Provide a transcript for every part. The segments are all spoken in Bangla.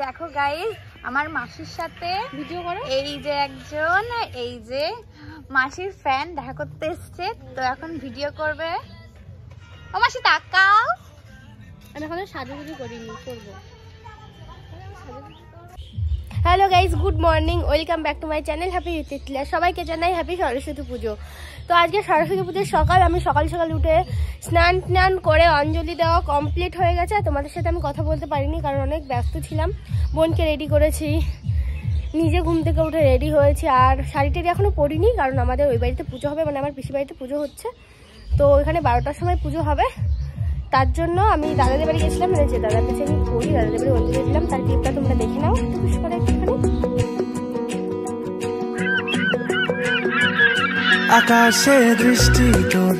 দেখো গাইস, আমার মাসির সাথে ভিডিও করো। এই যে একজন, এই যে মাসির ফ্যান দেখা করতে এসছে, তো এখন ভিডিও করবে। ও মাসি তাকাও। আমি এখন সাজুগুজু করিনি, করবো। Hello guys, good morning, welcome back to my channel happy with TiTLi। সবাইকে জানাই হ্যাপি সরস্বতী পুজো। তো আজকে সরস্বতী পুজোর সকাল, আমি সকাল সকাল উঠে স্নান করে অঞ্জলি দেওয়া কমপ্লিট হয়ে গেছে। তোমাদের সাথে আমি কথা বলতে পারিনি কারণ অনেক ব্যস্ত ছিলাম। বোনকে রেডি করেছি, নিজে ঘুম থেকে উঠে রেডি হয়েছি, আর শাড়ি টাড়ি এখনও পরিনি কারণ আমাদের ওই বাড়িতে পুজো হবে, মানে আমার পিসি বাড়িতে পুজো হচ্ছে। তো ওইখানে 12টার সময় পুজো হবে, তার জন্য আমি দাদাদের বাড়ি গেছিলাম। মানে যে দাদার কাছে আমি পড়ি, দাদাদের বাড়ি অঞ্জলি দিয়েছিলাম, তার ক্লিপটা তোমরা দেখে নাও বিশেষ করে একটুখানি। আকাশে দৃষ্টি তোর,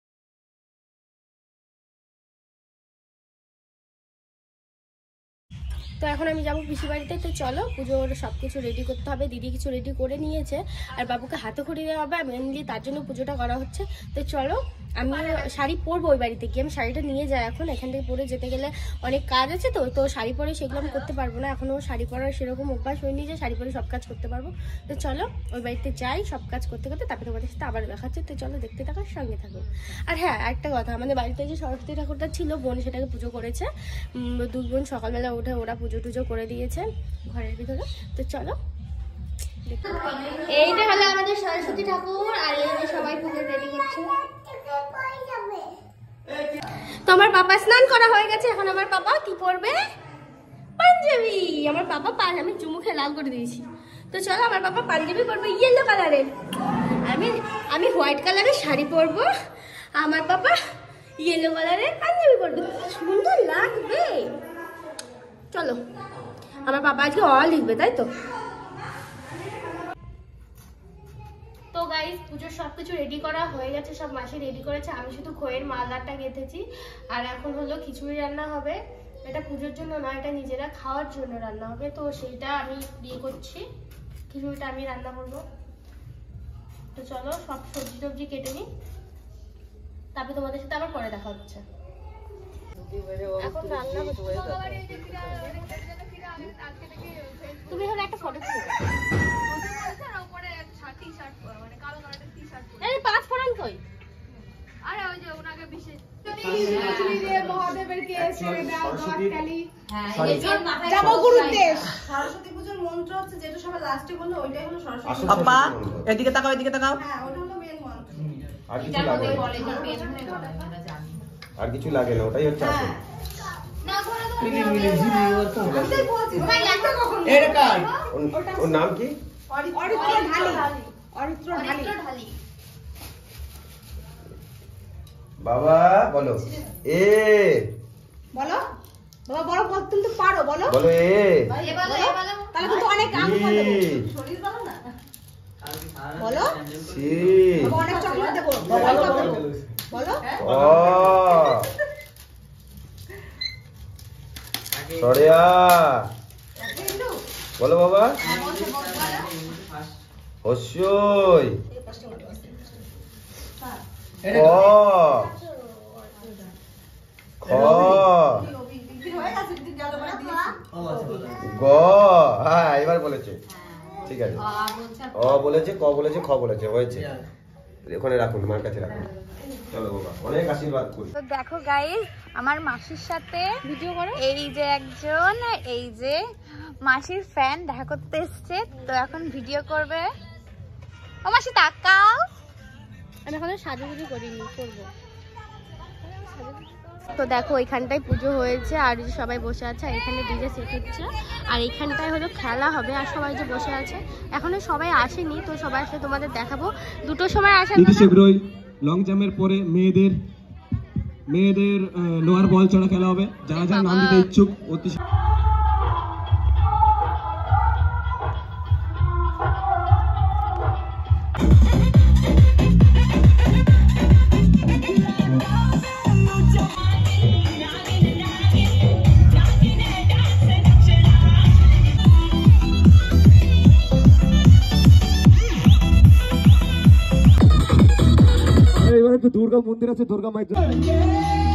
তো এখন আমি যাবো পিসি বাড়িতে। তো চলো, পুজোর সব কিছু রেডি করতে হবে। দিদি কিছু রেডি করে নিয়েছে, আর বাবুকে হাতে খড়ি দেওয়া হবে, মেনলি তার জন্য পুজোটা করা হচ্ছে। তো চলো, আমি শাড়ি পরবো ওই বাড়িতে গিয়ে। আমি শাড়িটা নিয়ে যাই এখন, এখান থেকে পরে যেতে গেলে অনেক কাজ আছে। তো শাড়ি পরে সেগুলো আমি করতে পারবো না, এখনও শাড়ি পরার সেরকম অভ্যাস হয়নি যে শাড়ি পরে সব কাজ করতে পারবো। তো চলো ওই বাড়িতে যাই, সব কাজ করতে করতে তারপরে তোমাদের সাথে আবার দেখাচ্ছে। তো চলো, দেখতে থাকার সঙ্গে থাকো। আর হ্যাঁ, একটা কথা, আমাদের বাড়িতে যে সরস্বতী ঠাকুরটা ছিল, বোন সেটাকে পুজো করেছে। দুই বোন সকালবেলা উঠে ওরা পুজো টুজো করে দিয়েছে ঘরের ভিতরে। তো চলো, এইটা হলো আমাদের সরস্বতী ঠাকুর, আর এই যে সবাই পুজো রেডি করছে। তো আমার পাপা স্নান করা হয়ে গেছে, এখন আমার পাপা কি পরবে? পাঞ্জাবি। আমার পাপা আমি চুমুখে লাল করে দিয়েছি। তো চলো, আমার পাপা পাঞ্জাবি পরবে ইয়েলো কালারের, আমি হোয়াইট কালারের শাড়ি পরবো, আমার পাপা ইয়েলো কালারের পাঞ্জাবি পরবে। সুন্দর লাগবে। চলো, আমার পাপা আজকে অল লিখবে, তাই তো? তো গাইস, পুজোর সবকিছু রেডি করা হয়ে গেছে, সব মাসি রেডি করেছে, আমি শুধু খইয়ের মালাটা গেঁথেছি। আর এখন হলো খিচুড়ি রান্না হবে। এটা পুজোর জন্য নয়, এটা নিজেরা খাওয়ার জন্য রান্না হবে। তো সেইটা আমি বিয়ে করছি, খিচুড়িটা আমি রান্না করবো। তো চলো, সব সবজি টবজি কেটে নিই, তারপরে তোমাদের সাথে আবার পরে দেখা হচ্ছে। এখন রান্না হচ্ছে। তুমি হলো একটা ফটো তুলে দাও। সরস্বতী পুজোর মন্ত্র হচ্ছে যেটা সবাই লাস্টে বললো, ওইটাই হলো সরস্বতী। আপা এদিকে তাকাও, এদিকে তাকাও। হ্যাঁ, ওটা হলো মেন মন্ত্র। আর কিছু লাগে না, ওটাই হচ্ছে আসল। ওর নাম কি? বাবা বলো এ, বলো বাবা, বলো বল, তুমি তো পারো, বলো বলো এ, তাহলে কিন্তু অনেক আম বলো, শরীর বলো না, বলো সি, অনেক চকলেট দেবো, বলো ও, সরিয়া, বলো বাবা, হস্যই, ক, খ, গ। হ্যাঁ, এবার বলেছে, ঠিক আছে। অ বলেছে, ক বলেছে, খ বলেছে, হয়েছে। ওখানে রাখুন, মার কাছে রাখুন। চলো বাবা, অনেক আশীর্বাদ করি। তো দেখো গাইস, আমার মাসির সাথে ভিডিও করো। এই যে একজন, এই যে মাসির ফ্যান দেখা করতে এসছে, তো এখন ভিডিও করবে। ও মাসি তাকাও। আমি এখন সাজুগুজু করিনি, করবো। তো দেখো, এইখানটায় পুজো হয়েছে, আর যে সবাই বসে আছে, আর এখানে ডিজে সেট হচ্ছে, আর এইখানটায় হলো খেলা হবে। আর সবাই যে বসে আছে, এখনো সবাই আসেনি, তো সবাই আসলে তোমাদের দেখাবো। 2টোর সময় আসে। শীঘ্রই লং জাম্পের পরে মেয়েদের লোয়ার বল চড়া খেলা হবে। যারা যারা নাম দিতে ইচ্ছুক অতি দুর্গা মন্দির আছে, দুর্গা মায়ের